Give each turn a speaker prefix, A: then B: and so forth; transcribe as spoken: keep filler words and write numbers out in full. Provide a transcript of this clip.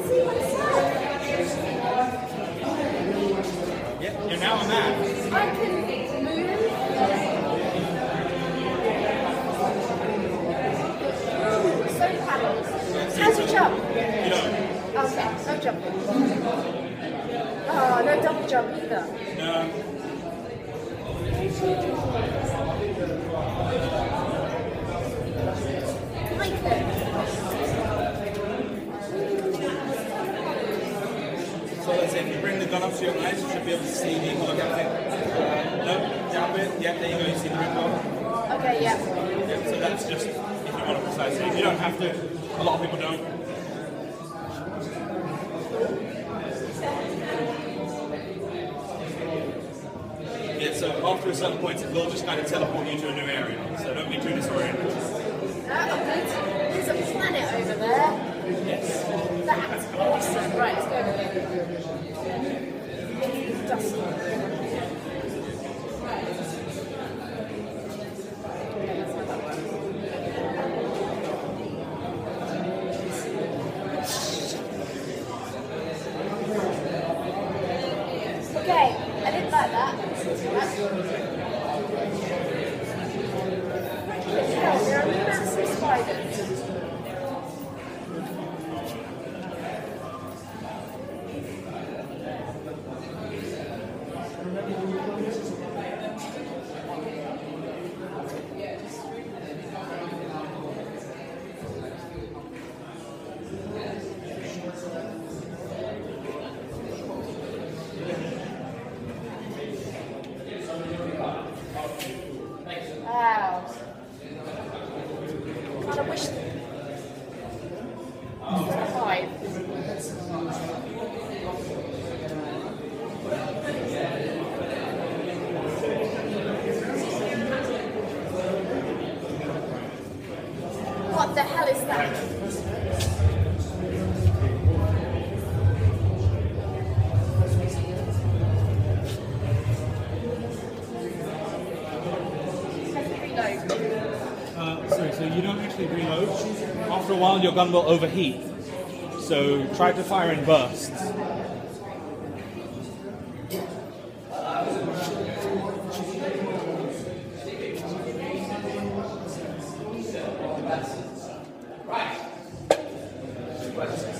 A: see myself.
B: Yep, you're now a man.
A: I can move. So paddles. How do you jump?
B: You don't.
A: Okay, no jumping. Oh, no double jump either.
B: No.
A: Like it.
B: So let's say if you bring the gun up to your eyes, you should be able to see the holographic. No, down a bit. Yeah, there you go. You see the rainbow.
A: Okay, yeah.
B: Yeah, so that's just if you want to precisely. You don't have to. A lot of people don't. Yeah, so after a certain point, it will just kind of teleport you to a new area. So don't be too disoriented.
A: Uh, I'm good. There's a planet over there.
B: Yes.
A: That's awesome. Right, let's go over here. Dusty. Okay, I didn't like that. Hell, there are massive spiders. Wow. Kind of wish. Five. What the hell is that?
B: Uh, sorry, so you don't actually reload. After a while, your gun will overheat. So try to fire in bursts. Right.